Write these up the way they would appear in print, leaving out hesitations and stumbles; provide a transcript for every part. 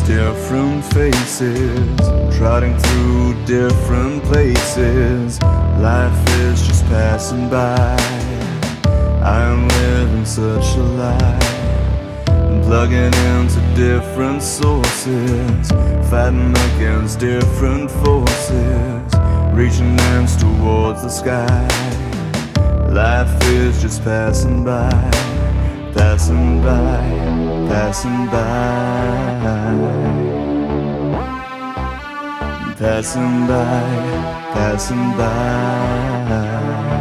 different faces, trotting through different places. Life is just passing by. I'm living such a lie, plugging into different sources, fighting against different forces, reaching hands towards the sky. Life is just passing by, passing by, passing by, passing by, passing by.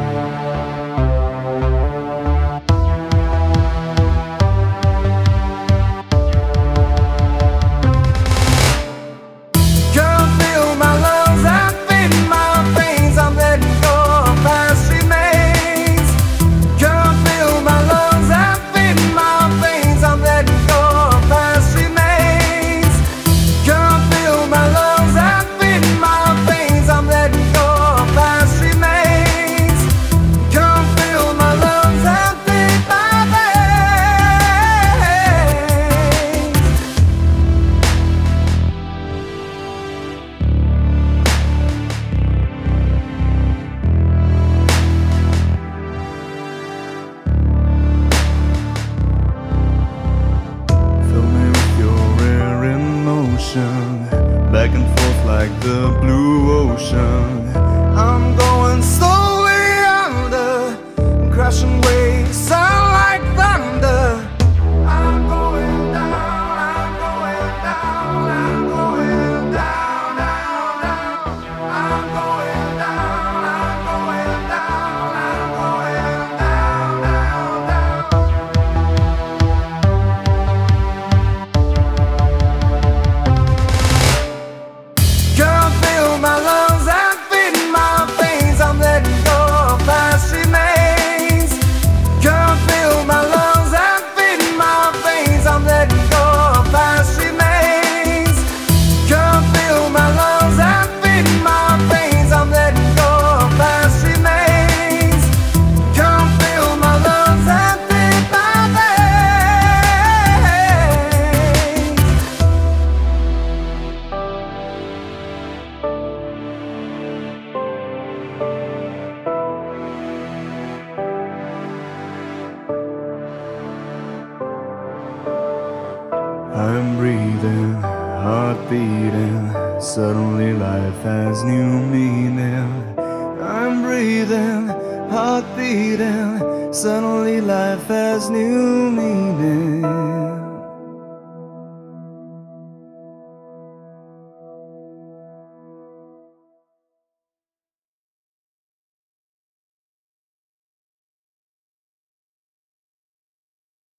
Back and forth like the blue ocean. I'm going slowly under, crashing waves sound like thunder. I'm going down, I'm going down, I'm going down, down, down. I'm going down, I'm going down, I'm going down, down, down. My lungs and feeding my veins, I'm letting go of past remains. Can't feel my lungs and feeding my veins, I'm letting go of past remains. Can't feel my lungs and feeding my veins, I'm letting go of past remains. Can't feel my lungs and feed my veins. I'm breathing, heart beating, suddenly life has new meaning. I'm breathing, heart beating, suddenly life has new meaning.